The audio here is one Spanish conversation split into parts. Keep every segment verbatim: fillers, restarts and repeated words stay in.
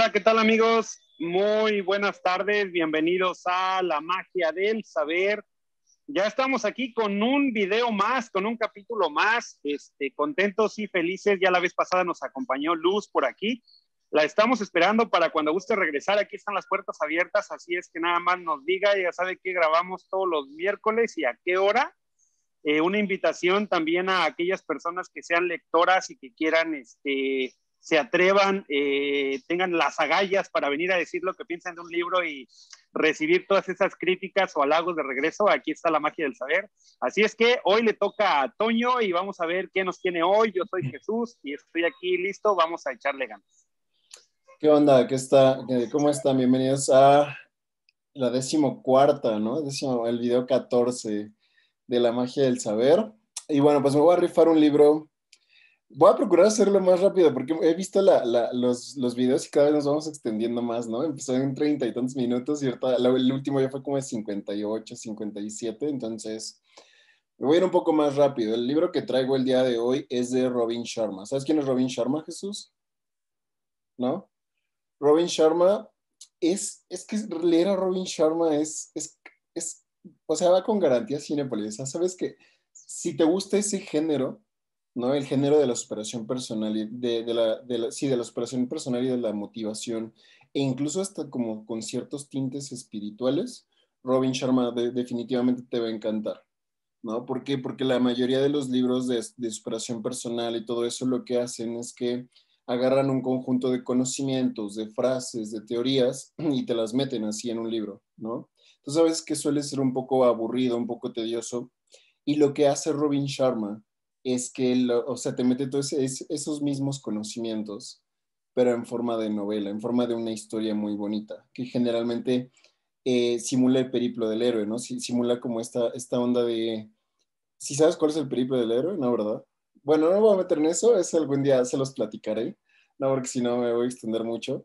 Hola, ¿qué tal amigos? Muy buenas tardes, bienvenidos a La Magia del Saber. Ya estamos aquí con un video más, con un capítulo más, este, contentos y felices. Ya la vez pasada nos acompañó Luz por aquí. La estamos esperando para cuando guste regresar. Aquí están las puertas abiertas, así es que nada más nos diga, ya sabe que grabamos todos los miércoles y a qué hora. Eh, una invitación también a aquellas personas que sean lectoras y que quieran este, se atrevan, eh, tengan las agallas para venir a decir lo que piensan de un libro y recibir todas esas críticas o halagos de regreso. Aquí está La Magia del Saber. Así es que hoy le toca a Toño y vamos a ver qué nos tiene hoy. Yo soy Jesús y estoy aquí listo. Vamos a echarle ganas. ¿Qué onda? ¿Qué está? ¿Cómo están? Bienvenidos a la decimocuarta, ¿no? Décimo, el video catorce de La Magia del Saber. Y bueno, pues me voy a rifar un libro. Voy a procurar hacerlo más rápido porque he visto la, la, los, los videos y cada vez nos vamos extendiendo más, ¿no? Empezó en treinta y tantos minutos y ahorita la, el último ya fue como de cincuenta y ocho, cincuenta y siete, entonces me voy a ir un poco más rápido. El libro que traigo el día de hoy es de Robin Sharma. ¿Sabes quién es Robin Sharma, Jesús? ¿No? Robin Sharma es, es que leer a Robin Sharma es, es, es, o sea, va con garantía cinépolis. Sabes que si te gusta ese género, ¿no? El género de la superación personal y de, de la, de la, sí, de la superación personal y de la motivación, e incluso hasta como con ciertos tintes espirituales, Robin Sharma de, definitivamente te va a encantar, ¿no? ¿Por qué? Porque la mayoría de los libros de, de superación personal y todo eso lo que hacen es que agarran un conjunto de conocimientos, de frases, de teorías y te las meten así en un libro, ¿no? Tú sabes que suele ser un poco aburrido, un poco tedioso, y lo que hace Robin Sharma es que, lo, o sea, te mete todos es, esos mismos conocimientos, pero en forma de novela, en forma de una historia muy bonita, que generalmente eh, simula el periplo del héroe, ¿no? Simula como esta, esta onda de... ¿Si sabes cuál es el periplo del héroe? No, ¿verdad? Bueno, no me voy a meter en eso, es algún día se los platicaré, no, porque si no me voy a extender mucho,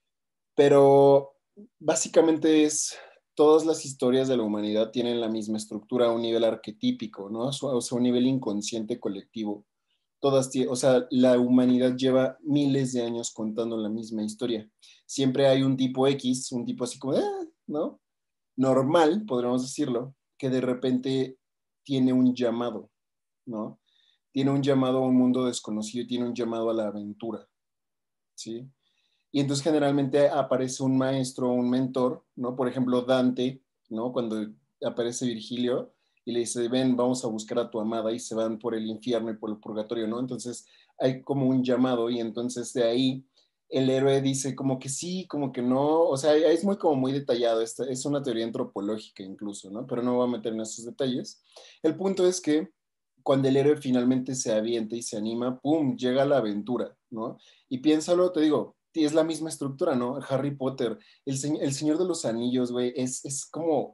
pero básicamente es, todas las historias de la humanidad tienen la misma estructura a un nivel arquetípico, ¿no? O sea, a un nivel inconsciente colectivo. Todas, o sea, la humanidad lleva miles de años contando la misma historia. Siempre hay un tipo X, un tipo así como, ah, ¿no? Normal, podríamos decirlo, que de repente tiene un llamado, ¿no? Tiene un llamado a un mundo desconocido, tiene un llamado a la aventura, ¿sí? Y entonces generalmente aparece un maestro o un mentor, ¿no? Por ejemplo, Dante, ¿no? Cuando aparece Virgilio y le dice, ven, vamos a buscar a tu amada, y se van por el infierno y por el purgatorio, ¿no? Entonces hay como un llamado y entonces de ahí el héroe dice como que sí, como que no, o sea, es muy como muy detallado, esta, es una teoría antropológica incluso, ¿no? Pero no voy a meter en esos detalles. El punto es que cuando el héroe finalmente se avienta y se anima, ¡pum!, llega la aventura, ¿no? Y piénsalo, te digo, es la misma estructura, ¿no? Harry Potter, el, el Señor de los Anillos, güey, es, es como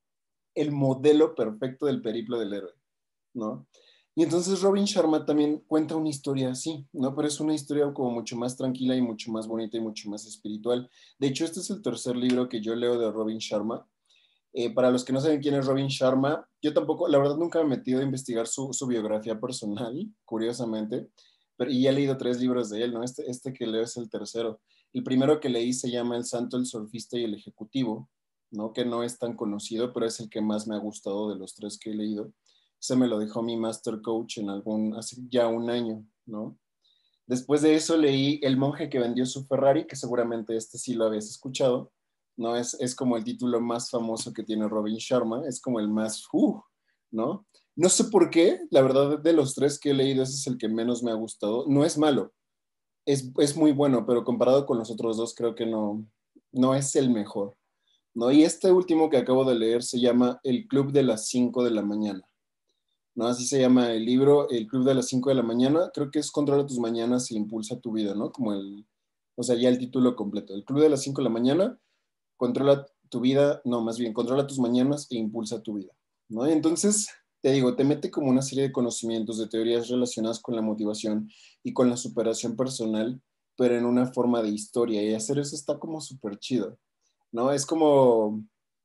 el modelo perfecto del periplo del héroe, ¿no? Y entonces Robin Sharma también cuenta una historia así, ¿no? Pero es una historia como mucho más tranquila y mucho más bonita y mucho más espiritual. De hecho, este es el tercer libro que yo leo de Robin Sharma. Eh, para los que no saben quién es Robin Sharma, yo tampoco, la verdad nunca me he metido a investigar su, su biografía personal, curiosamente, pero y ya he leído tres libros de él, ¿no? Este, este que leo es el tercero. El primero que leí se llama El Santo, el Surfista y el Ejecutivo, ¿no? Que no es tan conocido, pero es el que más me ha gustado de los tres que he leído. Ese me lo dejó mi master coach en algún, hace ya un año, ¿no? Después de eso leí El monje que vendió su Ferrari, que seguramente este sí lo habías escuchado, ¿no? Es, es como el título más famoso que tiene Robin Sharma, es como el más, uh, ¿no? No sé por qué, la verdad, de los tres que he leído, ese es el que menos me ha gustado. No es malo, es, es muy bueno, pero comparado con los otros dos, creo que no, no es el mejor, ¿no? Y este último que acabo de leer se llama El Club de las cinco de la mañana, ¿no? Así se llama el libro, El Club de las cinco de la mañana. Creo que es Controla tus mañanas e impulsa tu vida, ¿no? Como el, o sea, ya el título completo. El Club de las cinco de la mañana, controla tu vida, no, más bien, controla tus mañanas e impulsa tu vida, ¿no? Y entonces, te digo, te mete como una serie de conocimientos, de teorías relacionadas con la motivación y con la superación personal, pero en una forma de historia. Y hacer eso está como súper chido, ¿no? Es como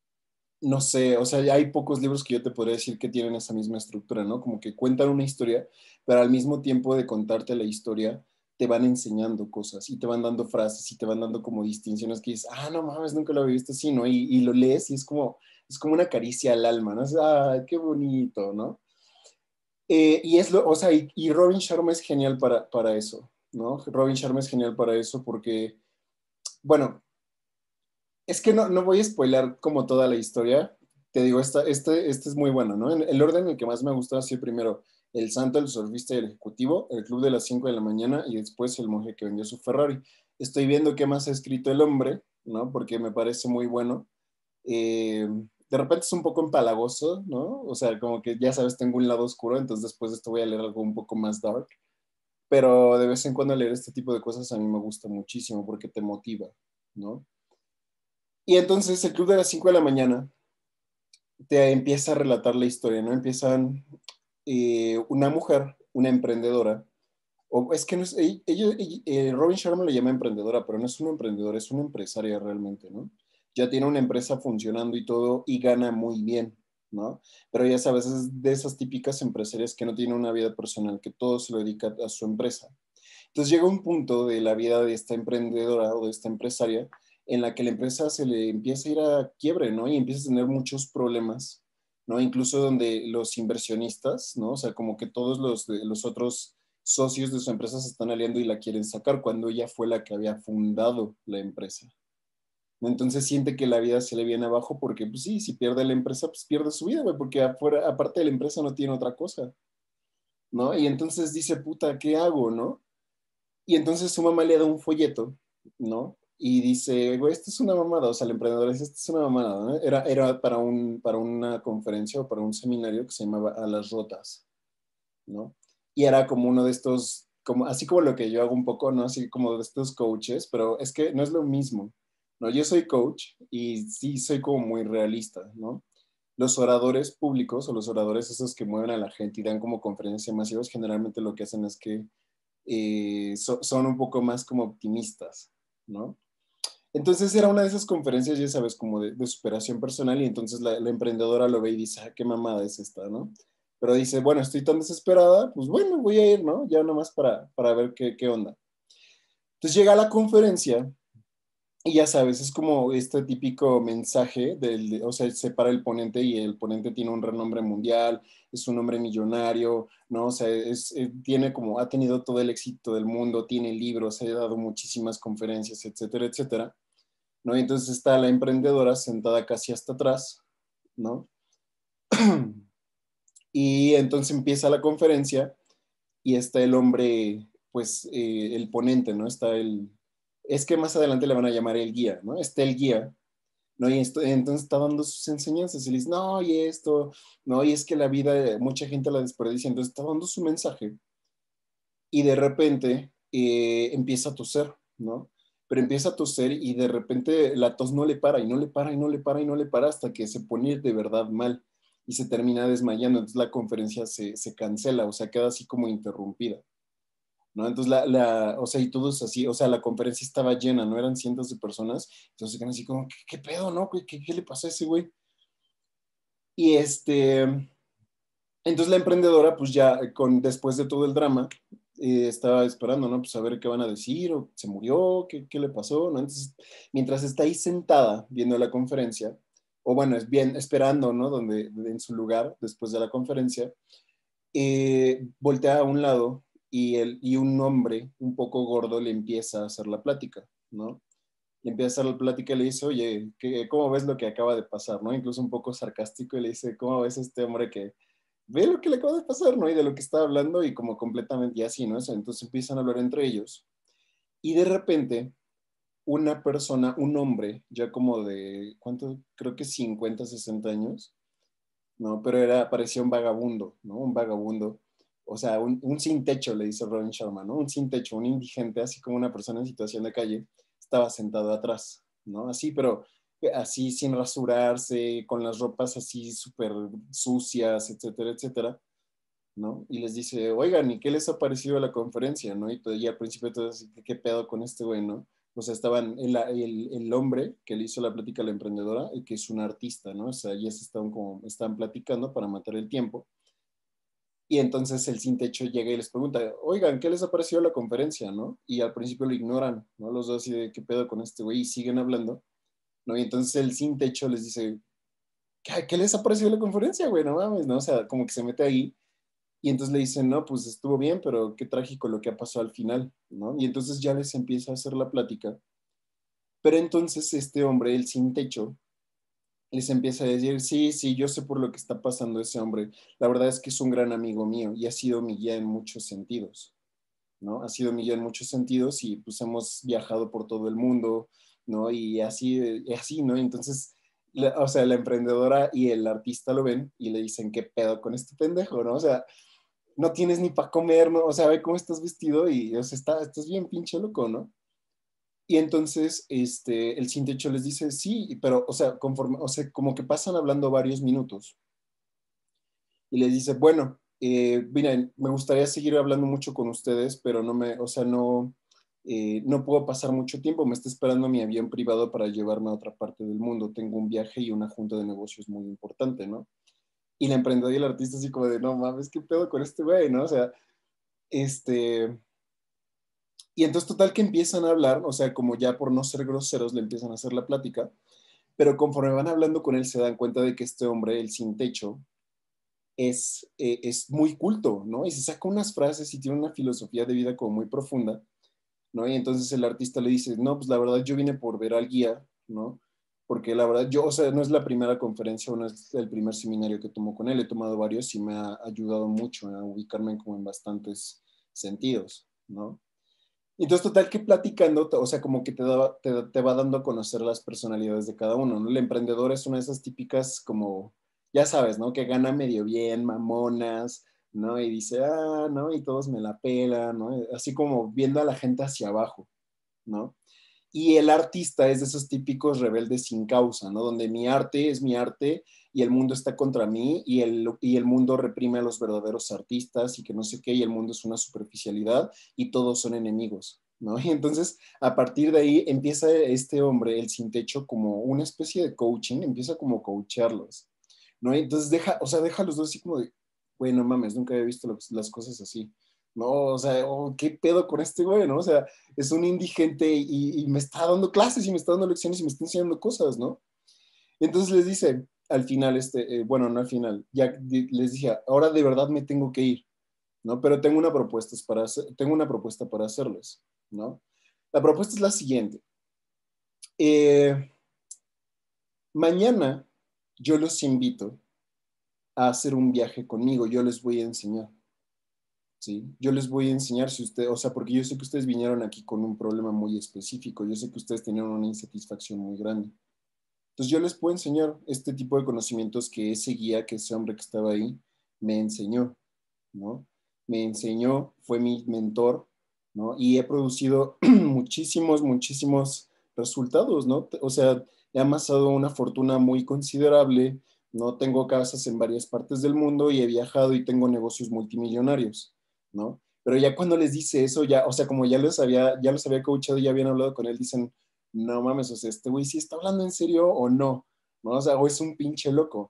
no sé, o sea, hay pocos libros que yo te podría decir que tienen esa misma estructura, ¿no? Como que cuentan una historia, pero al mismo tiempo de contarte la historia, te van enseñando cosas y te van dando frases y te van dando como distinciones que dices, ah, no mames, nunca lo había visto así, ¿no? Y, y lo lees y es como, es como una caricia al alma, ¿no? Es, ah, qué bonito, ¿no? Eh, y es lo, o sea, y, y Robin Sharma es genial para, para eso, ¿no? Robin Sharma es genial para eso porque, bueno, es que no, no voy a spoiler como toda la historia. Te digo, esta, este, este es muy bueno, ¿no? En el orden en el que más me gustó ha sido primero El Santo, el Surfista y el Ejecutivo, El Club de las cinco de la mañana y después El Monje que vendió su Ferrari. Estoy viendo qué más ha escrito el hombre, ¿no? Porque me parece muy bueno. Eh, de repente es un poco empalagoso, ¿no? O sea, como que ya sabes, tengo un lado oscuro, entonces después de esto voy a leer algo un poco más dark. Pero de vez en cuando leer este tipo de cosas a mí me gusta muchísimo porque te motiva, ¿no? Y entonces el Club de las cinco de la mañana te empieza a relatar la historia, ¿no? Empiezan eh, una mujer, una emprendedora, o es que no es, ella, ella- eh, Robin Sharma le llama emprendedora, pero no es una emprendedora, es una empresaria realmente, ¿no? Ya tiene una empresa funcionando y todo y gana muy bien, ¿no? Pero ya sabes, es de esas típicas empresarias que no tienen una vida personal, que todo se lo dedica a su empresa. Entonces llega un punto de la vida de esta emprendedora o de esta empresaria en la que la empresa se le empieza a ir a quiebre, ¿no? Y empieza a tener muchos problemas, ¿no? Incluso donde los inversionistas, ¿no? O sea, como que todos los, los otros socios de su empresa se están aliando y la quieren sacar cuando ella fue la que había fundado la empresa. Entonces siente que la vida se le viene abajo porque, pues sí, si pierde la empresa, pues pierde su vida, güey, porque afuera, aparte de la empresa no tiene otra cosa, ¿no? Y entonces dice, puta, ¿qué hago, no? Y entonces su mamá le da un folleto, ¿no? Y dice, güey, esto es una mamada, o sea, el emprendedor dice, esto es una mamada, ¿no? Era, era para, un, para una conferencia o para un seminario que se llamaba A las Rotas, ¿no? Y era como uno de estos, como, así como lo que yo hago un poco, ¿no? Así como de estos coaches, pero es que no es lo mismo, ¿no? Yo soy coach y sí soy como muy realista, ¿no? Los oradores públicos o los oradores esos que mueven a la gente y dan como conferencias masivas, generalmente lo que hacen es que eh, so, son un poco más como optimistas, ¿no? Entonces era una de esas conferencias, ya sabes, como de, de superación personal y entonces la, la, emprendedora lo ve y dice, ah, qué mamada es esta, ¿no? Pero dice, bueno, estoy tan desesperada, pues bueno, voy a ir, ¿no? Ya nomás para, para ver qué, qué onda. Entonces llega a la conferencia y ya sabes, es como este típico mensaje, del, o sea, se para el ponente y el ponente tiene un renombre mundial, es un hombre millonario, ¿no? O sea, es, eh, tiene como, ha tenido todo el éxito del mundo, tiene libros, ha dado muchísimas conferencias, etcétera, etcétera, ¿no? Y entonces está la emprendedora sentada casi hasta atrás, ¿no? Y entonces empieza la conferencia y está el hombre, pues, eh, el ponente, ¿no? Está el, es que más adelante le van a llamar el guía, ¿no? Está el guía. ¿No? Y esto, entonces está dando sus enseñanzas y le dice, no, y esto, no, y es que la vida, mucha gente la desperdicia, entonces está dando su mensaje y de repente eh, empieza a toser, ¿no? Pero empieza a toser y de repente la tos no le para y no le para y no le para y no le para hasta que se pone de verdad mal y se termina desmayando, entonces la conferencia se, se cancela, o sea, queda así como interrumpida. ¿No? Entonces, la, la, o sea, y todos así, o sea, la conferencia estaba llena, ¿no? Eran cientos de personas, entonces quedan así como, ¿qué, qué pedo, no? ¿Qué, qué, qué le pasó a ese güey? Y este, entonces la emprendedora, pues ya con, después de todo el drama, eh, estaba esperando, ¿no? Pues a ver qué van a decir, o se murió, qué, qué le pasó, ¿no? Entonces, mientras está ahí sentada viendo la conferencia, o bueno, es bien esperando, ¿no? Donde, en su lugar, después de la conferencia, eh, voltea a un lado y, el, y un hombre un poco gordo le empieza a hacer la plática, ¿no? Le empieza a hacer la plática y le dice, oye, ¿qué, ¿cómo ves lo que acaba de pasar, ¿no? Incluso un poco sarcástico y le dice, ¿cómo ves a este hombre que ve lo que le acaba de pasar, ¿no? Y de lo que está hablando y como completamente y así, ¿no? Entonces empiezan a hablar entre ellos y de repente una persona, un hombre, ya como de, ¿cuánto? Creo que cincuenta, sesenta años, ¿no? Pero era, parecía un vagabundo, ¿no? Un vagabundo. O sea, un, un sin techo, le dice Robin Sharma, ¿no? Un sin techo, un indigente, así como una persona en situación de calle, estaba sentado atrás, ¿no? Así, pero así sin rasurarse, con las ropas así súper sucias, etcétera, etcétera, ¿no? Y les dice, oigan, ¿y qué les ha parecido la conferencia, no? Y, todo, y al principio todos, ¿qué, qué pedo con este güey, no? O sea, estaban el, el, el, hombre que le hizo la plática a la emprendedora, y que es un artista, ¿no? O sea, ellas estaban como, estaban platicando para matar el tiempo. Y entonces el sin techo llega y les pregunta, oigan, ¿qué les ha parecido la conferencia, no? Y al principio lo ignoran, ¿no? Los dos así de, ¿qué pedo con este güey? Y siguen hablando, ¿no? Y entonces el sin techo les dice, ¿qué, qué les ha parecido la conferencia, güey? No mames, ¿no? O sea, como que se mete ahí y entonces le dicen, no, pues estuvo bien, pero qué trágico lo que ha pasado al final, ¿no? Y entonces ya les empieza a hacer la plática. Pero entonces este hombre, el sin techo, les empieza a decir, sí, sí, yo sé por lo que está pasando ese hombre. La verdad es que es un gran amigo mío y ha sido mi guía en muchos sentidos, ¿no? Ha sido mi guía en muchos sentidos y pues hemos viajado por todo el mundo, ¿no? Y así, y así, ¿no? Entonces, la, o sea, la emprendedora y el artista lo ven y le dicen, ¿qué pedo con este pendejo, no? O sea, no tienes ni para comer, ¿no? O sea, ve cómo estás vestido y, o sea, está, estás bien pinche loco, ¿no? Y entonces, este, el sin techo les dice, sí, pero, o sea, conforme, o sea, como que pasan hablando varios minutos y les dice, bueno, eh, miren, me gustaría seguir hablando mucho con ustedes, pero no me, o sea, no, eh, no puedo pasar mucho tiempo, me está esperando mi avión privado para llevarme a otra parte del mundo, tengo un viaje y una junta de negocios muy importante, ¿no? Y la emprendedora y el artista así como de, no mames, ¿qué pedo con este güey, no? O sea, este, y entonces total que empiezan a hablar, o sea, como ya por no ser groseros le empiezan a hacer la plática, pero conforme van hablando con él se dan cuenta de que este hombre, el sin techo, es, eh, es muy culto, ¿no? Y se saca unas frases y tiene una filosofía de vida como muy profunda, ¿no? Y entonces el artista le dice, no, pues la verdad yo vine por ver al guía, ¿no? Porque la verdad yo, o sea, no es la primera conferencia o no es el primer seminario que tomo con él, he tomado varios y me ha ayudado mucho a ubicarme como en bastantes sentidos, ¿no? Entonces, total que platicando, o sea, como que te, da, te, te, va dando a conocer las personalidades de cada uno, ¿no? El emprendedor es una de esas típicas como, ya sabes, ¿no? Que gana medio bien, mamonas, ¿no? Y dice, ah, ¿no? Y todos me la pelan, ¿no? Así como viendo a la gente hacia abajo, ¿no? Y el artista es de esos típicos rebeldes sin causa, ¿no? Donde mi arte es mi arte y el mundo está contra mí y el, y el mundo reprime a los verdaderos artistas y que no sé qué, y el mundo es una superficialidad y todos son enemigos, ¿no? Y entonces, a partir de ahí, empieza este hombre, el sin techo, como una especie de coaching, empieza como a coacharlos, ¿no? Y entonces deja, o sea, deja a los dos así como de, güey, no mames, nunca había visto las cosas así. No, o sea, oh, ¿qué pedo con este güey, no? O sea, es un indigente y, y, me está dando clases y me está dando lecciones y me está enseñando cosas, ¿no? Entonces les dice al final, este, eh, bueno, no al final, ya les dije, ahora de verdad me tengo que ir, ¿no? Pero tengo una propuesta para, hacer, tengo una propuesta para hacerles, ¿no? La propuesta es la siguiente. Eh, mañana yo los invito a hacer un viaje conmigo, yo les voy a enseñar. ¿Sí? Yo les voy a enseñar si usted, o sea, porque yo sé que ustedes vinieron aquí con un problema muy específico, yo sé que ustedes tenían una insatisfacción muy grande. Entonces yo les puedo enseñar este tipo de conocimientos que ese guía, que ese hombre que estaba ahí, me enseñó, ¿no? Me enseñó, fue mi mentor, ¿no? Y he producido muchísimos, muchísimos resultados, ¿no? O sea, he amasado una fortuna muy considerable, ¿no? Tengo casas en varias partes del mundo y he viajado y tengo negocios multimillonarios, ¿no? Pero ya cuando les dice eso, ya, o sea, como ya los había, ya los había coachado y ya habían hablado con él, dicen, no mames, o sea, este güey sí está hablando en serio o no, ¿no? O sea, o es un pinche loco.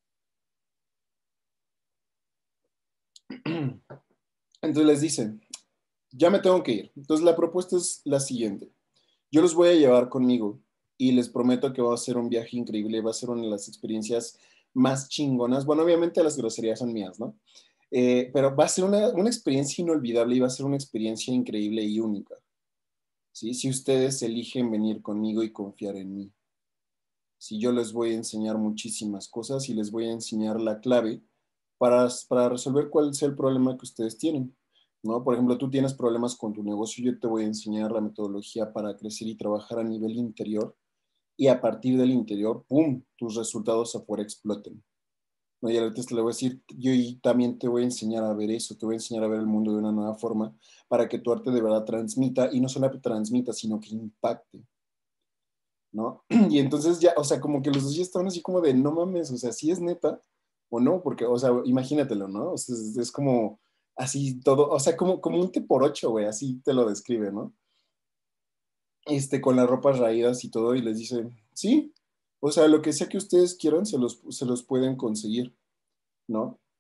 Entonces les dicen, ya me tengo que ir. Entonces la propuesta es la siguiente. Yo los voy a llevar conmigo y les prometo que va a ser un viaje increíble, va a ser una de las experiencias más chingonas. Bueno, obviamente las groserías son mías, ¿no? Eh, pero va a ser una, una, experiencia inolvidable y va a ser una experiencia increíble y única, ¿sí? Si ustedes eligen venir conmigo y confiar en mí. Si yo les voy a enseñar muchísimas cosas y les voy a enseñar la clave para, para resolver cuál sea el problema que ustedes tienen, ¿no? Por ejemplo, tú tienes problemas con tu negocio, yo te voy a enseñar la metodología para crecer y trabajar a nivel interior y a partir del interior, ¡pum!, tus resultados afuera exploten. ¿No? Y al artista le voy a decir, yo también te voy a enseñar a ver eso, te voy a enseñar a ver el mundo de una nueva forma para que tu arte de verdad transmita, y no solo transmita, sino que impacte, ¿no? Y entonces ya, o sea, como que los dos ya estaban así como de, no mames, o sea, sí es neta o no, porque, o sea, imagínatelo, ¿no? O sea, es, es como así todo, o sea, como, como un te por ocho, güey, así te lo describe, ¿no? Este, con las ropas raídas y todo, y les dice, sí, o sea, lo que sea que ustedes quieran, se los, se los pueden conseguir, ¿no?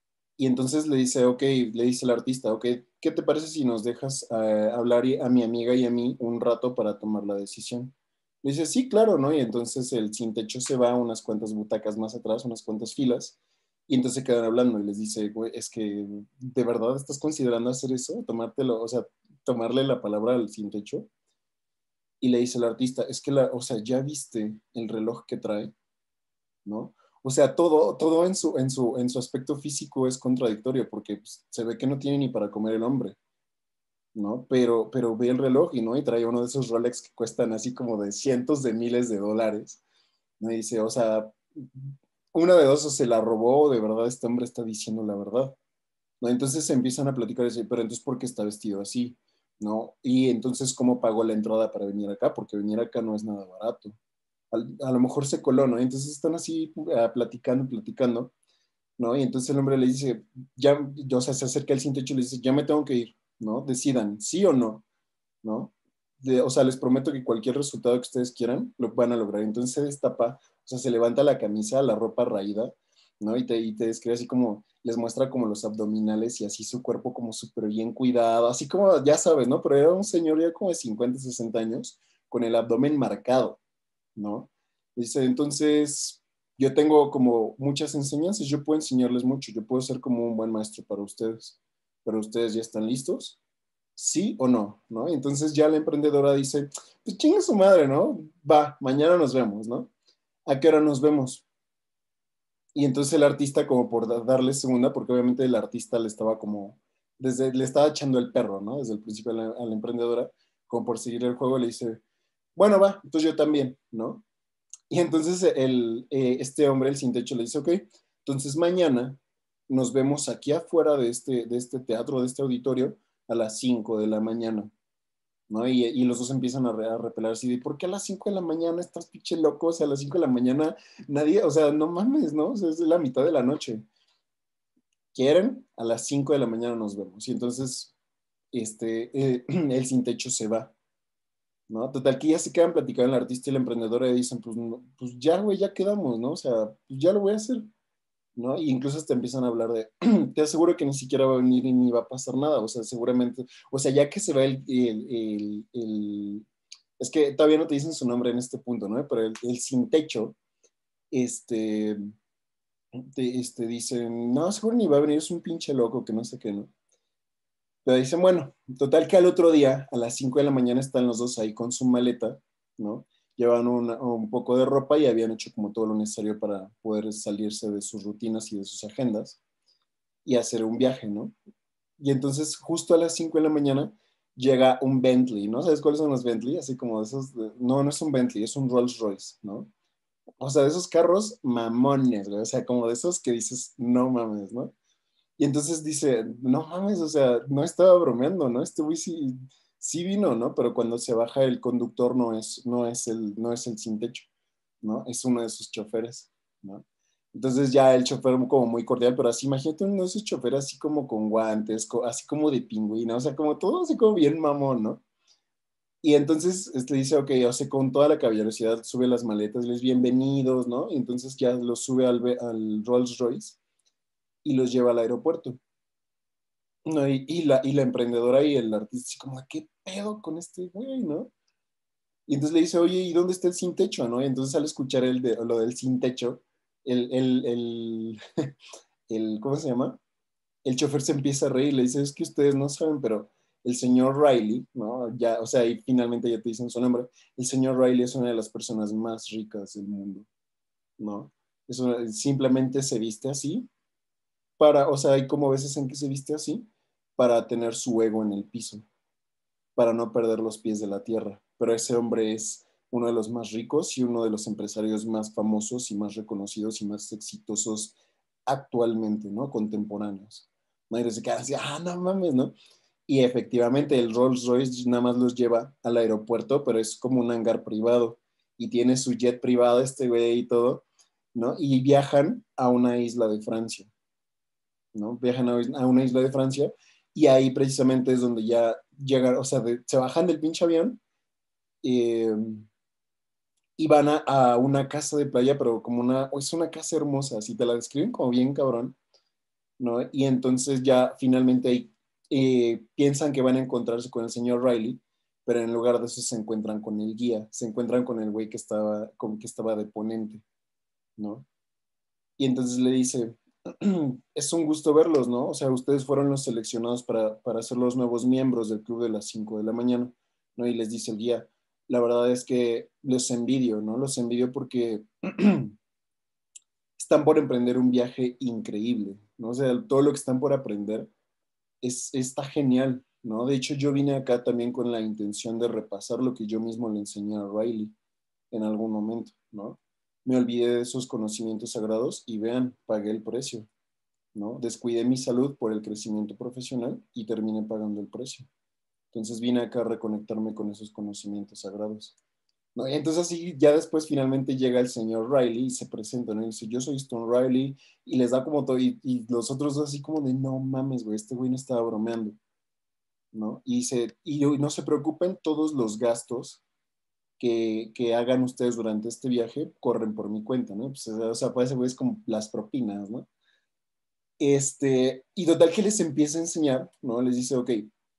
Y entonces le dice, ok, le dice el artista, ok, ¿qué te parece si nos dejas uh, hablar a mi amiga y a mí un rato para tomar la decisión? Le dice, sí, claro, ¿no? Y entonces el sin techo se va unas cuantas butacas más atrás, unas cuantas filas, y entonces se quedan hablando y les dice, güey, es que ¿de verdad estás considerando hacer eso? Tomártelo, o sea, tomarle la palabra al sin techo. Y le dice el artista, es que, la, o sea, ya viste el reloj que trae, ¿no? O sea, todo, todo en, su, en, su, en su aspecto físico es contradictorio porque pues, se ve que no tiene ni para comer el hombre, ¿no? Pero, pero ve el reloj y, ¿no? Y trae uno de esos Rolex que cuestan así como de cientos de miles de dólares, ¿no? Y dice, o sea, una de dos o se la robó o de verdad este hombre está diciendo la verdad, ¿no? Entonces se empiezan a platicar y dice, pero entonces, ¿por qué está vestido así? ¿No? Y entonces, ¿cómo pagó la entrada para venir acá? Porque venir acá no es nada barato. A, a lo mejor se coló, ¿no? Entonces están así uh, platicando, platicando, ¿no? Y entonces el hombre le dice, ya, o sea, se acerca al sin techo y le dice, ya me tengo que ir, ¿no? Decidan, sí o no, ¿no? De, o sea, les prometo que cualquier resultado que ustedes quieran, lo van a lograr. Entonces se destapa, o sea, se levanta la camisa, la ropa raída, ¿no? Y te, y te describe así como, les muestra como los abdominales y así su cuerpo como súper bien cuidado, así como, ya sabes, ¿no? Pero era un señor ya como de cincuenta, sesenta años, con el abdomen marcado, ¿no? Dice, entonces, yo tengo como muchas enseñanzas, yo puedo enseñarles mucho, yo puedo ser como un buen maestro para ustedes, pero ustedes ya están listos, ¿sí o no? ¿No? Entonces ya la emprendedora dice, pues chinga su madre, ¿no? Va, mañana nos vemos, ¿no? ¿A qué hora nos vemos? Y entonces el artista, como por darle segunda, porque obviamente el artista le estaba como, desde, le estaba echando el perro, ¿no? Desde el principio a la, a la emprendedora, como por seguir el juego, le dice, bueno, va, entonces yo también, ¿no? Y entonces el, eh, este hombre, el sin techo, le dice, ok, entonces mañana nos vemos aquí afuera de este, de este teatro, de este auditorio, a las cinco de la mañana, ¿no? Y, y los dos empiezan a, re, a repelar así, de, ¿por qué a las cinco de la mañana estás pinche loco? O sea, a las cinco de la mañana nadie, o sea, no mames, ¿no? O sea, es la mitad de la noche. ¿Quieren? A las cinco de la mañana nos vemos. Y entonces, este, eh, el sin techo se va, ¿no? Total, que ya se quedan platicando el artista y la emprendedora y dicen, pues, no, pues ya, güey, ya quedamos, ¿no? O sea, pues ya lo voy a hacer, ¿no? Y incluso hasta empiezan a hablar de, te aseguro que ni siquiera va a venir y ni va a pasar nada, o sea, seguramente, o sea, ya que se va el, el, el, el es que todavía no te dicen su nombre en este punto, ¿no? Pero el, el sin techo, este, te, este, dicen, no, seguro ni va a venir, es un pinche loco que no sé qué, ¿no? Pero dicen, bueno, total que al otro día, a las cinco de la mañana, están los dos ahí con su maleta, ¿no? Llevan una, un poco de ropa y habían hecho como todo lo necesario para poder salirse de sus rutinas y de sus agendas y hacer un viaje, ¿no? Y entonces, justo a las cinco de la mañana, llega un Bentley, ¿no? ¿Sabes cuáles son los Bentley? Así como de esos, de, no, no es un Bentley, es un Rolls Royce, ¿no? O sea, de esos carros mamones, güey, o sea, como de esos que dices, no mames, ¿no? Y entonces dice, no mames, o sea, no estaba bromeando, ¿no? Este güey sí, sí vino, ¿no? Pero cuando se baja el conductor no es, no es el, no es el sin techo, ¿no? Es uno de sus choferes, ¿no? Entonces ya el chofer como muy cordial, pero así, imagínate uno de esos choferes así como con guantes, co- así como de pingüino, o sea, como todo así como bien mamón, ¿no? Y entonces este dice, ok, o sea, con toda la caballerosidad sube las maletas, les bienvenidos, ¿no? Y entonces ya los sube al, al Rolls Royce y los lleva al aeropuerto. No, y, y la, y la emprendedora y el artista, así como, ¿qué pedo con este güey, no? Y entonces le dice, oye, ¿y dónde está el sin techo, no? Y entonces al escuchar el de, lo del sin techo, el, el, el, el, ¿cómo se llama? El chofer se empieza a reír, le dice, es que ustedes no saben, pero el señor Riley, ¿no? Ya, o sea, y finalmente ya te dicen su nombre, el señor Riley es una de las personas más ricas del mundo, ¿no? Eso simplemente se viste así para, o sea, hay como veces en que se viste así para tener su ego en el piso, para no perder los pies de la tierra. Pero ese hombre es uno de los más ricos y uno de los empresarios más famosos y más reconocidos y más exitosos actualmente, ¿no? Contemporáneos. ¿No? Y se queda así, ah, no mames, ¿no? Y efectivamente el Rolls Royce nada más los lleva al aeropuerto, pero es como un hangar privado y tiene su jet privado este güey y todo, ¿no? Y viajan a una isla de Francia, ¿no? Viajan a, a una isla de Francia y ahí precisamente es donde ya llegan, o sea, de, se bajan del pinche avión eh, y van a, a, una casa de playa, pero como una, es una casa hermosa, así te la describen como bien cabrón, ¿no? Y entonces ya finalmente ahí, eh, piensan que van a encontrarse con el señor Riley, pero en lugar de eso se encuentran con el guía, se encuentran con el güey que estaba, con, que estaba de ponente, ¿no? Y entonces le dice, es un gusto verlos, ¿no? O sea, ustedes fueron los seleccionados para, para ser los nuevos miembros del club de las cinco de la mañana, ¿no? Y les dice el guía, la verdad es que los envidio, ¿no? Los envidio porque están por emprender un viaje increíble, ¿no? O sea, todo lo que están por aprender es, está genial, ¿no? De hecho, yo vine acá también con la intención de repasar lo que yo mismo le enseñé a Riley en algún momento, ¿no? Me olvidé de esos conocimientos sagrados y vean, pagué el precio, ¿no? Descuidé mi salud por el crecimiento profesional y terminé pagando el precio. Entonces vine acá a reconectarme con esos conocimientos sagrados. ¿No? Y entonces así ya después finalmente llega el señor Riley y se presenta, ¿no? Y dice, yo soy Stone Riley, y les da como todo, y, y los otros dos así como de, no mames, güey, este güey no estaba bromeando, ¿no? Y, dice, y no se preocupen, todos los gastos que, que hagan ustedes durante este viaje corren por mi cuenta, ¿no? Pues, o sea, para ese güey es como las propinas, ¿no? Este, y total que les empieza a enseñar, ¿no? Les dice, ok,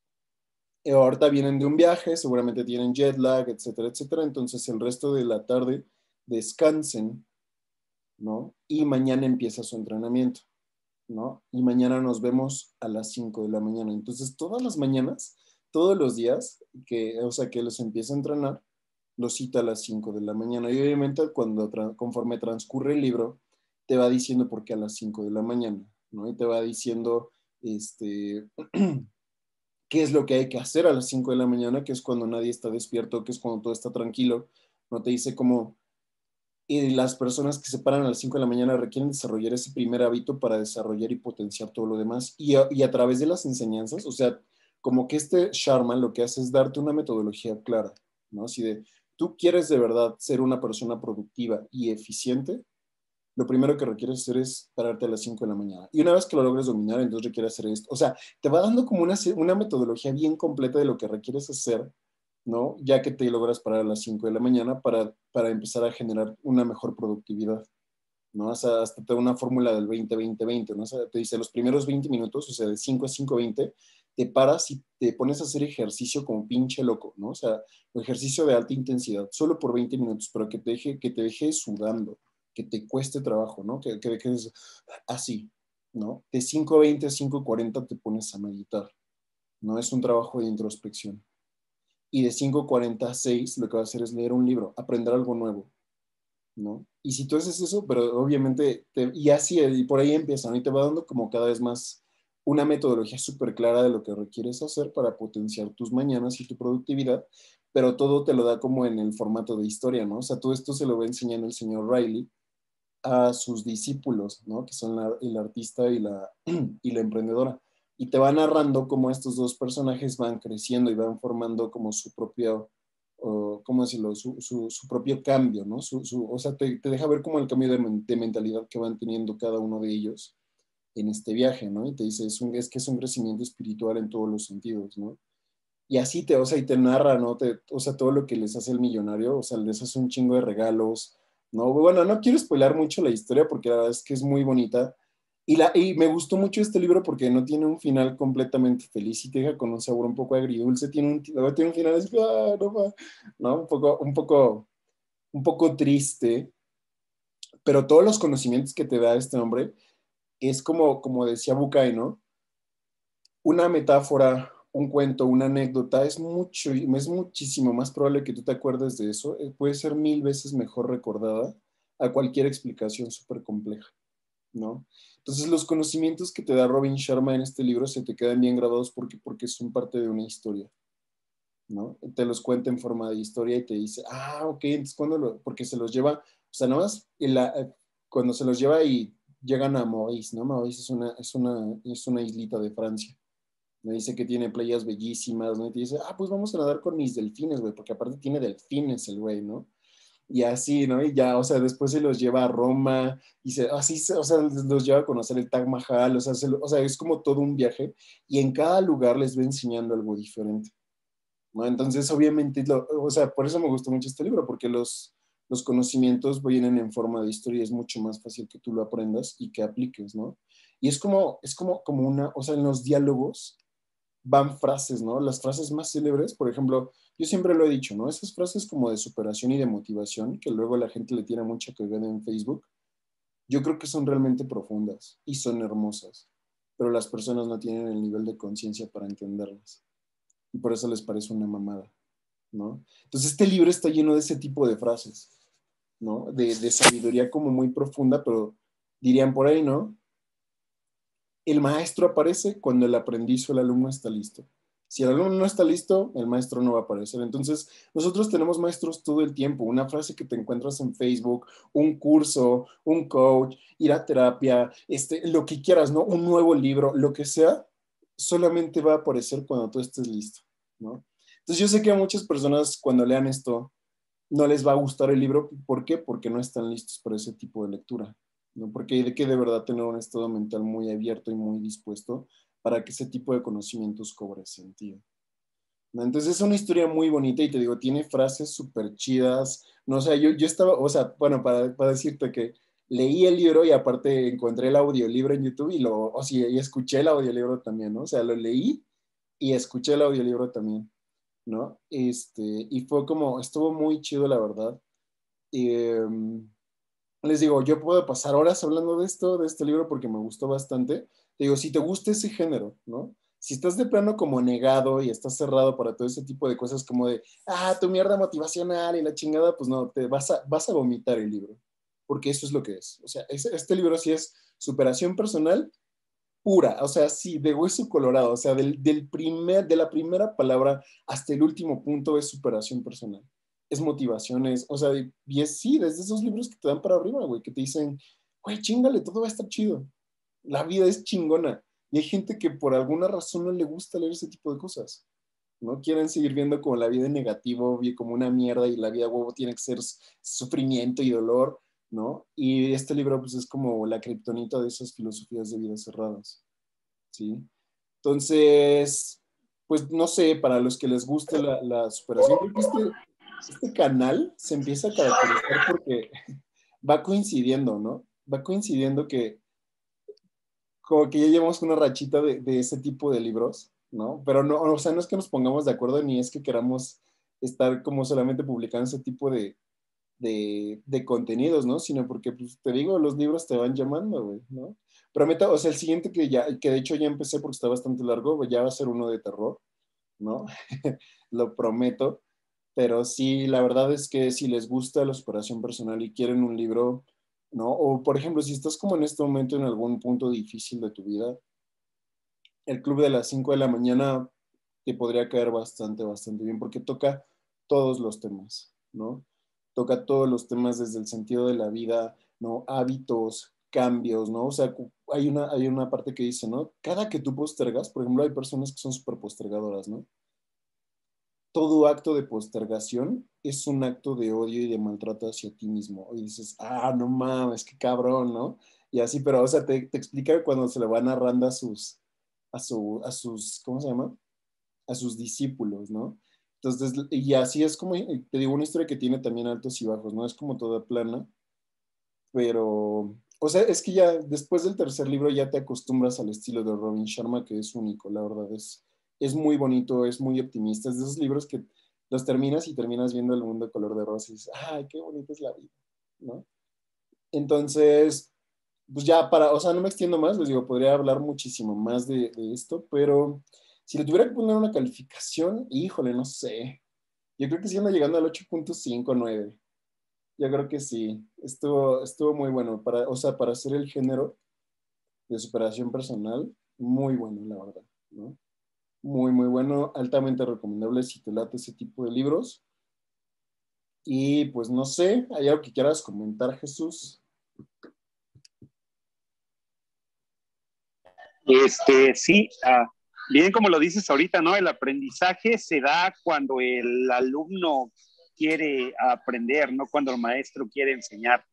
ahorita vienen de un viaje, seguramente tienen jet lag, etcétera, etcétera. Entonces el resto de la tarde descansen, ¿no? Y mañana empieza su entrenamiento, ¿no? Y mañana nos vemos a las cinco de la mañana. Entonces todas las mañanas, todos los días, que, o sea, que los empieza a entrenar, los cita a las cinco de la mañana. Y obviamente cuando, conforme transcurre el libro, te va diciendo por qué a las cinco de la mañana, ¿no? Y te va diciendo, este... qué es lo que hay que hacer a las cinco de la mañana, que es cuando nadie está despierto, que es cuando todo está tranquilo. No te dice cómo y las personas que se paran a las cinco de la mañana requieren desarrollar ese primer hábito para desarrollar y potenciar todo lo demás. Y a, y a través de las enseñanzas, o sea, como que este Sharma lo que hace es darte una metodología clara, ¿no? Si de, tú quieres de verdad ser una persona productiva y eficiente, lo primero que requieres hacer es pararte a las cinco de la mañana. Y una vez que lo logres dominar, entonces requieres hacer esto. O sea, te va dando como una, una metodología bien completa de lo que requieres hacer, ¿no? Ya que te logras parar a las cinco de la mañana para, para empezar a generar una mejor productividad, ¿no? O sea, hasta te da una fórmula del veinte veinte veinte, ¿no? O sea, te dice los primeros veinte minutos, o sea, de cinco a cinco veinte, te paras y te pones a hacer ejercicio como pinche loco, ¿no? O sea, ejercicio de alta intensidad, solo por veinte minutos, pero que te deje, que te deje sudando, que te cueste trabajo, ¿no? Que, que dejes así, ¿no? De cinco veinte a cinco cuarenta te pones a meditar, ¿no? Es un trabajo de introspección. Y de cinco cuarenta a seis lo que vas a hacer es leer un libro, aprender algo nuevo, ¿no? Y si tú haces eso, pero obviamente, te, y así, y por ahí empiezan, y te va dando como cada vez más una metodología súper clara de lo que requieres hacer para potenciar tus mañanas y tu productividad, pero todo te lo da como en el formato de historia, ¿no? O sea, todo esto se lo va enseñando el señor Riley a sus discípulos, ¿no? Que son la, el artista y la, y la emprendedora. Y te va narrando cómo estos dos personajes van creciendo y van formando como su propio, o, ¿cómo decirlo? Su, su, su propio cambio, ¿no? Su, su, o sea, te, te, deja ver como el cambio de, de, mentalidad que van teniendo cada uno de ellos en este viaje, ¿no? Y te dice, es, un, es que es un crecimiento espiritual en todos los sentidos, ¿no? Y así te, o sea, y te narra, ¿no? Te, o sea, todo lo que les hace el millonario, o sea, les hace un chingo de regalos, ¿no? Bueno, no quiero spoilar mucho la historia porque la verdad es que es muy bonita. Y, la, y me gustó mucho este libro porque no tiene un final completamente feliz y te deja con un sabor un poco agridulce, tiene un, tiene un final así, ah, no, no, un poco, un poco, un poco triste, pero todos los conocimientos que te da este hombre es como, como decía Bucay, ¿no? Una metáfora, un cuento, una anécdota, es mucho, es muchísimo más probable que tú te acuerdes de eso, eh, puede ser mil veces mejor recordada a cualquier explicación súper compleja, ¿no? Entonces los conocimientos que te da Robin Sharma en este libro se te quedan bien grabados porque, porque son parte de una historia, ¿no? Te los cuenta en forma de historia y te dice, ah, ok, entonces cuando lo, porque se los lleva, o sea, nada más la, cuando se los lleva y llegan a Maurice, ¿no? Maurice es una, es una, es una islita de Francia. Me dice que tiene playas bellísimas, ¿no? Y te dice, ah, pues vamos a nadar con mis delfines, güey, porque aparte tiene delfines el güey, ¿no? Y así, ¿no? Y ya, o sea, después se los lleva a Roma y se, así, se, o sea, los lleva a conocer el Taj Mahal, o sea, se, o sea, es como todo un viaje y en cada lugar les va enseñando algo diferente, ¿no? Entonces, obviamente, lo, o sea, por eso me gustó mucho este libro, porque los, los conocimientos vienen en forma de historia y es mucho más fácil que tú lo aprendas y que apliques, ¿no? Y es como, es como, como una, o sea, en los diálogos van frases, ¿no? Las frases más célebres, por ejemplo, yo siempre lo he dicho, ¿no? Esas frases como de superación y de motivación, que luego la gente le tiene mucha cagada en Facebook, yo creo que son realmente profundas y son hermosas, pero las personas no tienen el nivel de conciencia para entenderlas. Y por eso les parece una mamada, ¿no? Entonces este libro está lleno de ese tipo de frases, ¿no? De, de sabiduría como muy profunda, pero dirían por ahí, ¿no? El maestro aparece cuando el aprendiz o el alumno está listo. Si el alumno no está listo, el maestro no va a aparecer. Entonces, nosotros tenemos maestros todo el tiempo. Una frase que te encuentras en Facebook, un curso, un coach, ir a terapia, este, lo que quieras, ¿no? Un nuevo libro, lo que sea, solamente va a aparecer cuando tú estés listo, ¿no? Entonces, yo sé que a muchas personas cuando lean esto no les va a gustar el libro. ¿Por qué? Porque no están listos para ese tipo de lectura, ¿no? Porque hay de que de verdad tener un estado mental muy abierto y muy dispuesto para que ese tipo de conocimientos cobre sentido, ¿no? Entonces es una historia muy bonita y te digo, tiene frases súper chidas, no, o sea, yo, yo estaba, o sea, bueno, para, para decirte que leí el libro y aparte encontré el audiolibro en YouTube y lo, o sea, y escuché el audiolibro también, ¿no? O sea, lo leí y escuché el audiolibro también, ¿no? Este, y fue como, estuvo muy chido, la verdad. Eh, Les digo, yo puedo pasar horas hablando de esto, de este libro, porque me gustó bastante. Te digo, si te gusta ese género, ¿no? Si estás de plano como negado y estás cerrado para todo ese tipo de cosas como de, ah, tu mierda motivacional y la chingada, pues no, te vas a, vas a vomitar el libro, porque eso es lo que es. O sea, ese, este libro sí es superación personal pura, o sea, sí, de hueso colorado, o sea, del, del primer, de la primera palabra hasta el último punto es superación personal, es motivación, es, o sea, y es sí, desde esos libros que te dan para arriba, güey, que te dicen, güey, chingale, todo va a estar chido, la vida es chingona, y hay gente que por alguna razón no le gusta leer ese tipo de cosas, ¿no? Quieren seguir viendo como la vida en negativo, como una mierda, y la vida, huevo, tiene que ser sufrimiento y dolor, ¿no? Y este libro, pues, es como la kriptonita de esas filosofías de vida cerradas, ¿sí? Entonces, pues, no sé, para los que les guste la, la superación, creo que este, este canal se empieza a caracterizar porque va coincidiendo, ¿no? Va coincidiendo que como que ya llevamos una rachita de, de ese tipo de libros, ¿no? Pero no, o sea, no es que nos pongamos de acuerdo ni es que queramos estar como solamente publicando ese tipo de, de, de contenidos, ¿no? Sino porque, pues, te digo, los libros te van llamando, güey, ¿no? Prometo, o sea, el siguiente que ya, que de hecho ya empecé porque está bastante largo, ya va a ser uno de terror, ¿no? Lo prometo. Pero sí, la verdad es que si les gusta la superación personal y quieren un libro, ¿no? O, por ejemplo, si estás como en este momento en algún punto difícil de tu vida, el club de las cinco de la mañana te podría caer bastante, bastante bien, porque toca todos los temas, ¿no? Toca todos los temas desde el sentido de la vida, ¿no? Hábitos, cambios, ¿no? O sea, hay una, hay una parte que dice, ¿no? Cada que tú postergas, por ejemplo, hay personas que son súper postergadoras, ¿no? Todo acto de postergación es un acto de odio y de maltrato hacia ti mismo. Y dices, ah, no mames, qué cabrón, ¿no? Y así, pero, o sea, te, te explica cuando se le va narrando a sus, a, su, a sus, ¿cómo se llama? A sus discípulos, ¿no? Entonces, y así es como, te digo, una historia que tiene también altos y bajos, ¿no? Es como toda plana, pero, o sea, es que ya después del tercer libro ya te acostumbras al estilo de Robin Sharma, que es único, la verdad, es, es muy bonito, es muy optimista, es de esos libros que los terminas y terminas viendo el mundo de color de rosa y dices, ay, qué bonita es la vida, ¿no? Entonces, pues ya para, o sea, no me extiendo más, les digo, podría hablar muchísimo más de, de esto, pero si le tuviera que poner una calificación, híjole, no sé. Yo creo que sí anda llegando al ocho punto cinco nueve. Yo creo que sí. Estuvo, estuvo muy bueno. Para, o sea, para hacer el género de superación personal, muy bueno, la verdad, ¿no? Muy, muy bueno. Altamente recomendable si te late ese tipo de libros. Y pues no sé, ¿hay algo que quieras comentar, Jesús? Este, sí, ah, bien como lo dices ahorita, ¿no? El aprendizaje se da cuando el alumno quiere aprender, no cuando el maestro quiere enseñar.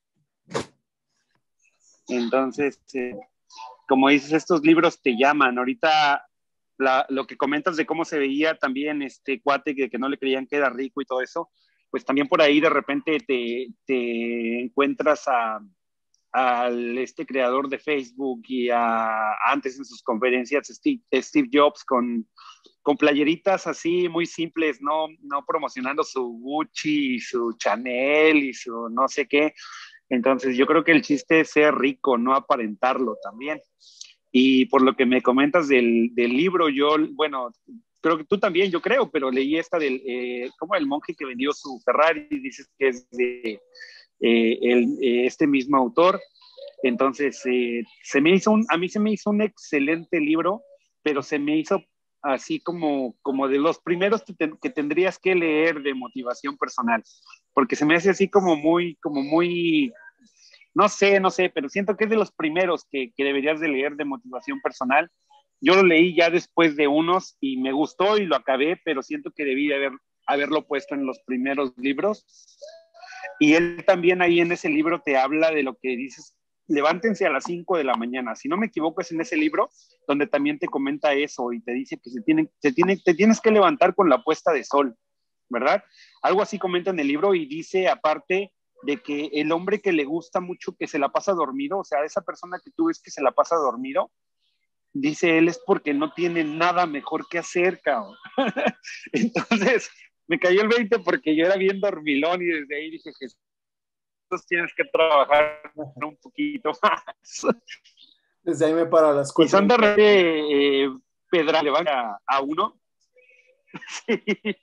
Entonces, eh, como dices, estos libros te llaman. Ahorita la, lo que comentas de cómo se veía también este cuate que, que no le creían que era rico y todo eso, pues también por ahí de repente te, te encuentras a, al este creador de Facebook y a, antes en sus conferencias Steve, Steve Jobs con, con playeritas así muy simples, no, no promocionando su Gucci y su Chanel y su no sé qué. Entonces yo creo que el chiste es ser rico, no aparentarlo también. Y por lo que me comentas del, del libro, yo, bueno, creo que tú también, yo creo, pero leí esta del, eh, como el monje que vendió su Ferrari, dices que es de eh, el, eh, este mismo autor. Entonces, eh, se me hizo un, a mí se me hizo un excelente libro, pero se me hizo así como, como de los primeros que, te, que tendrías que leer de motivación personal, porque se me hace así como muy, como muy, no sé, no sé, pero siento que es de los primeros que, que deberías de leer de motivación personal. Yo lo leí ya después de unos y me gustó y lo acabé, pero siento que debí de haber, haberlo puesto en los primeros libros. Y él también ahí en ese libro te habla de lo que dices, levántense a las cinco de la mañana. Si no me equivoco, es en ese libro donde también te comenta eso y te dice que se tienen, se tiene, te tienes que levantar con la puesta de sol, ¿verdad? Algo así comenta en el libro y dice aparte de que el hombre que le gusta mucho que se la pasa dormido, o sea, esa persona que tú ves que se la pasa dormido, dice él es porque no tiene nada mejor que hacer, cabrón. Entonces, me cayó el veinte porque yo era bien dormilón y desde ahí dije, Jesús, tienes que trabajar un poquito más. Desde ahí me paro a las Y cuatro. son de repente eh, pedra le van a, a uno. Sí.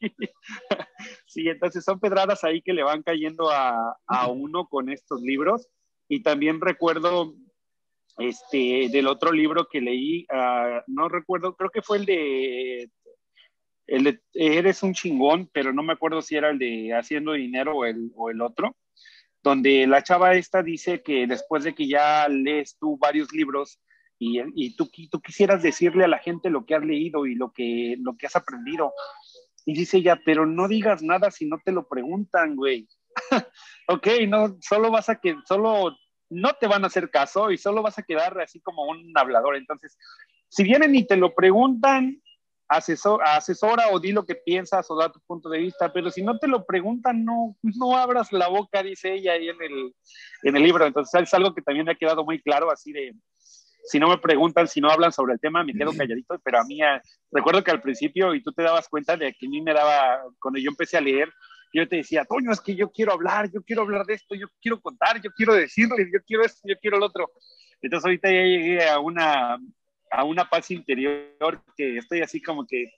Sí, entonces son pedradas ahí que le van cayendo a, a uno con estos libros. Y también recuerdo este, del otro libro que leí, uh, no recuerdo, creo que fue el de, el de Eres un chingón, pero no me acuerdo si era el de Haciendo Dinero o el, o el otro, donde la chava esta dice que después de que ya lees tú varios libros y, y tú, tú quisieras decirle a la gente lo que has leído y lo que, lo que has aprendido, y dice ella, pero no digas nada si no te lo preguntan, güey. Ok, no, solo vas a que, solo no te van a hacer caso y solo vas a quedar así como un hablador. Entonces, si vienen y te lo preguntan, asesor, asesora o di lo que piensas o da tu punto de vista, pero si no te lo preguntan, no, no abras la boca, dice ella ahí en el, en el libro. Entonces, es algo que también me ha quedado muy claro, así de, si no me preguntan, si no hablan sobre el tema, me quedo calladito, pero a mí, a, recuerdo que al principio, y tú te dabas cuenta de que a mí me daba, cuando yo empecé a leer, yo te decía, Toño, es que yo quiero hablar, yo quiero hablar de esto, yo quiero contar, yo quiero decirles, yo quiero esto, yo quiero lo otro. Entonces ahorita ya llegué a una, a una paz interior que estoy así como que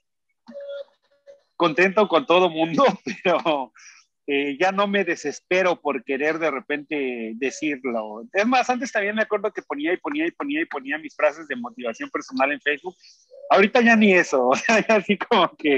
contento con todo mundo, pero eh, ya no me desespero por querer de repente decirlo. Es más, antes también me acuerdo que ponía y ponía y ponía y ponía mis frases de motivación personal en Facebook. Ahorita ya ni eso, o sea, así como que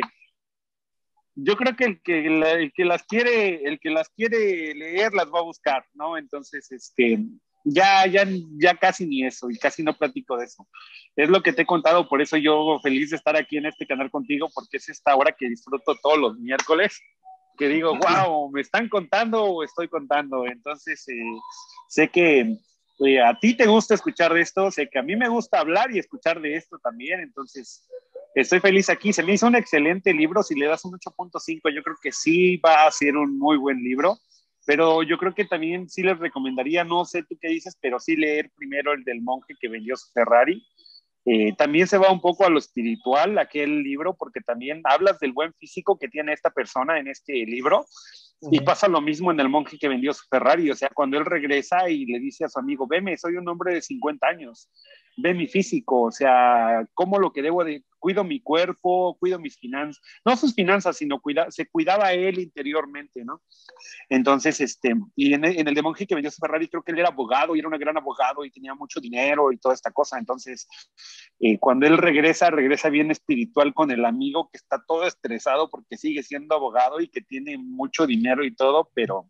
yo creo que el que, la, el que las quiere, el que las quiere leer las va a buscar, ¿no? Entonces, este, ya, ya, ya casi ni eso y casi no platico de eso. Es lo que te he contado, por eso yo feliz de estar aquí en este canal contigo, porque es esta hora que disfruto todos los miércoles, que digo, wow, ¿me están contando o estoy contando? Entonces, eh, sé que eh, a ti te gusta escuchar de esto, sé que a mí me gusta hablar y escuchar de esto también, entonces estoy feliz aquí. Se me hizo un excelente libro, si le das un ocho punto cinco, yo creo que sí va a ser un muy buen libro, pero yo creo que también sí les recomendaría, no sé tú qué dices, pero sí leer primero el del monje que vendió su Ferrari. Eh, también se va un poco a lo espiritual aquel libro, porque también hablas del buen físico que tiene esta persona en este libro, y pasa lo mismo en el monje que vendió su Ferrari. O sea, cuando él regresa y le dice a su amigo, veme, soy un hombre de cincuenta años, ve mi físico, o sea, cómo lo que debo de, cuido mi cuerpo, cuido mis finanzas, no sus finanzas, sino cuida, se cuidaba él interiormente, ¿no? Entonces, este, y en el, en el de monje que vendió su Ferrari, creo que él era abogado y era un gran abogado y tenía mucho dinero y toda esta cosa. Entonces, eh, cuando él regresa, regresa bien espiritual con el amigo que está todo estresado porque sigue siendo abogado y que tiene mucho dinero y todo, pero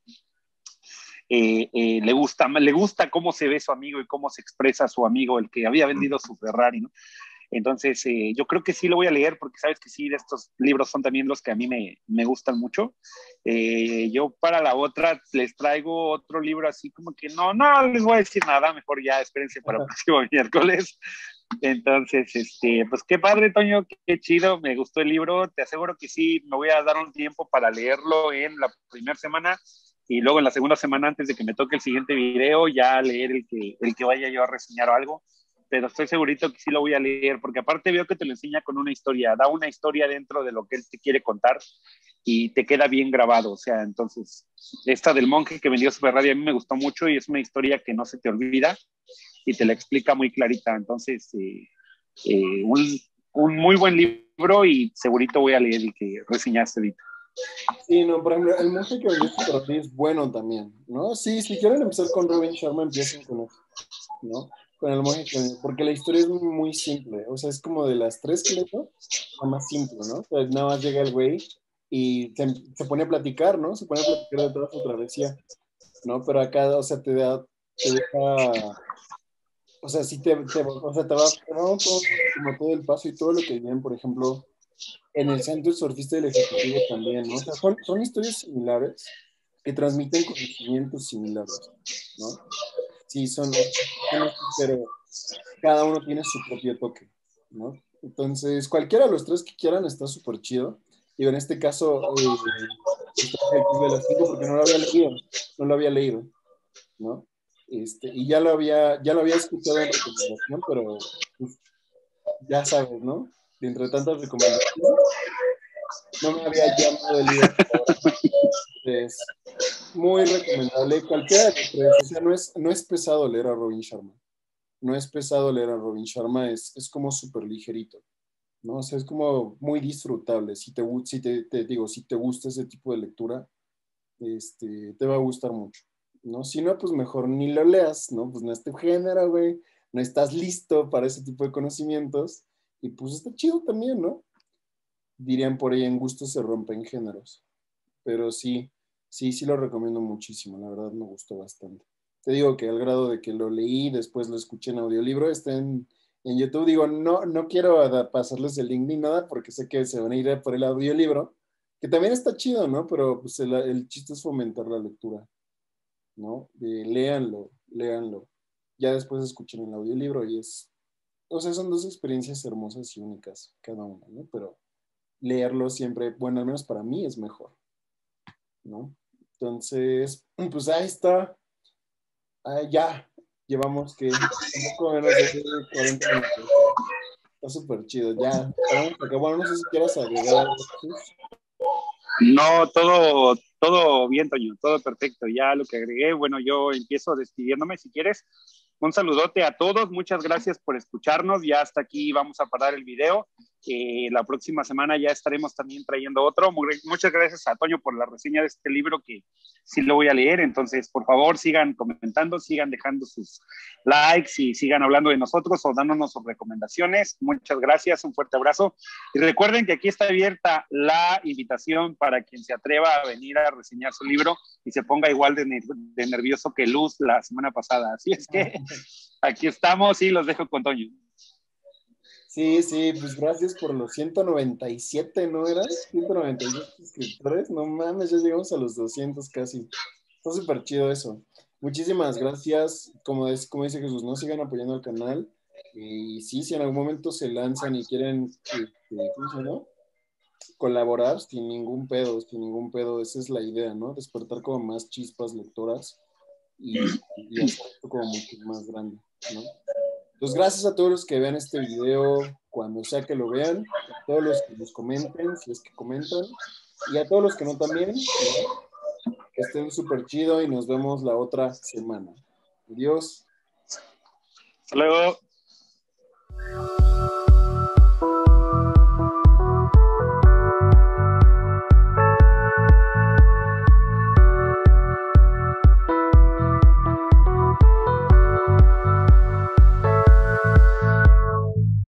eh, eh, le, gusta, le gusta cómo se ve su amigo y cómo se expresa su amigo, el que había vendido su Ferrari, ¿no? Entonces, eh, yo creo que sí lo voy a leer porque sabes que sí, estos libros son también los que a mí me, me gustan mucho. Eh, yo para la otra les traigo otro libro así como que no, no les voy a decir nada, mejor ya espérense para el próximo miércoles. Entonces, este, pues qué padre, Toño, qué, qué chido, me gustó el libro, te aseguro que sí, me voy a dar un tiempo para leerlo en la primera semana. y luego en la segunda semana antes de que me toque el siguiente video ya leer el que, el que vaya yo a reseñar o algo, pero estoy segurito que sí lo voy a leer, porque aparte veo que te lo enseña con una historia, da una historia dentro de lo que él te quiere contar y te queda bien grabado, o sea, entonces, esta del monje que vendió su Ferrari a mí me gustó mucho y es una historia que no se te olvida y te la explica muy clarita, entonces, eh, eh, un, un muy buen libro y segurito voy a leer el que reseñaste ahorita. Sí, no, por ejemplo, el monje que vendió su Ferrari es bueno también, ¿no? Sí, si quieren empezar con Robin Sharma, empiecen con eso, ¿no? Con el monje que vendió, porque la historia es muy simple, o sea, es como de las tres que leo, la más simple, ¿no? O sea, nada más llega el güey y se, se pone a platicar, ¿no? Se pone a platicar de toda su travesía, ¿no? Pero acá, o sea, te da, te deja, o sea, sí te, te, o sea, te va, te va todo, como todo el paso y todo lo que vienen, por ejemplo, en el centro el surfista y el ejecutivo también, ¿no? O sea, son, son historias similares que transmiten conocimientos similares, ¿no? Sí, son, son así, pero cada uno tiene su propio toque, ¿no? Entonces, cualquiera de los tres que quieran está súper chido. Y en este caso, eh, está el Club de las Cinco porque no lo había leído, no lo había leído, ¿no? Este, y ya lo había, ya lo había escuchado en recomendación, pero pues, ya sabes, ¿no? De entre tantas recomendaciones, no me había llamado el libro. Es muy recomendable, cualquiera de los tres. O sea, no es, no es pesado leer a Robin Sharma. No es pesado leer a Robin Sharma, es, es como súper ligerito, ¿no? O sea, es como muy disfrutable. Si te, si te, te digo, si te gusta ese tipo de lectura, este, te va a gustar mucho, ¿no? Si no, pues mejor ni lo leas, ¿no? Pues no es tu género, güey. No estás listo para ese tipo de conocimientos. Y pues está chido también, ¿no? Dirían por ahí, en gusto se rompen géneros. Pero sí, sí, sí lo recomiendo muchísimo, la verdad me gustó bastante. Te digo que al grado de que lo leí, después lo escuché en audiolibro, está en, en YouTube. Digo, no, no quiero pasarles el link ni nada porque sé que se van a ir por el audiolibro, que también está chido, ¿no? Pero pues el, el chiste es fomentar la lectura, ¿no? De, léanlo, léanlo. Ya después escuchen el audiolibro y es, o sea, son dos experiencias hermosas y únicas cada una, ¿no? Pero leerlo siempre, bueno, al menos para mí es mejor, ¿no? Entonces, pues ahí está. Ah, ya, llevamos que un poco menos de cuarenta minutos. Está súper chido. Ya, paramos acá. Bueno, no sé si quieras agregar algo, Jesús. No, todo, todo bien, Toño, todo perfecto. Ya lo que agregué, bueno, yo empiezo despidiéndome si quieres. Un saludote a todos, muchas gracias por escucharnos. Ya hasta aquí vamos a parar el video. Eh, la próxima semana ya estaremos también trayendo otro. Muy, muchas gracias a Toño por la reseña de este libro que sí lo voy a leer. Entonces, por favor, sigan comentando, sigan dejando sus likes y sigan hablando de nosotros o dándonos sus recomendaciones. Muchas gracias, un fuerte abrazo. Y recuerden que aquí está abierta la invitación para quien se atreva a venir a reseñar su libro y se ponga igual de, de nervioso que Luz la semana pasada. Así es que aquí estamos y los dejo con Toño. Sí, sí, pues gracias por los ciento noventa y siete, ¿no eran? ciento noventa y siete suscriptores. No mames, ya llegamos a los doscientos casi. Está súper chido eso. Muchísimas gracias. Como, es, como dice Jesús, no sigan apoyando al canal. Y sí, si en algún momento se lanzan y quieren, este, ¿cómo se llama? Colaborar sin ningún pedo, sin ningún pedo. Esa es la idea, ¿no? Despertar como más chispas lectoras y, y hacer esto como mucho más grande, ¿no? Pues gracias a todos los que vean este video, cuando sea que lo vean, a todos los que nos comenten, si es que comentan, y a todos los que no también, ¿no? Que estén súper chido y nos vemos la otra semana. Adiós. Hasta luego.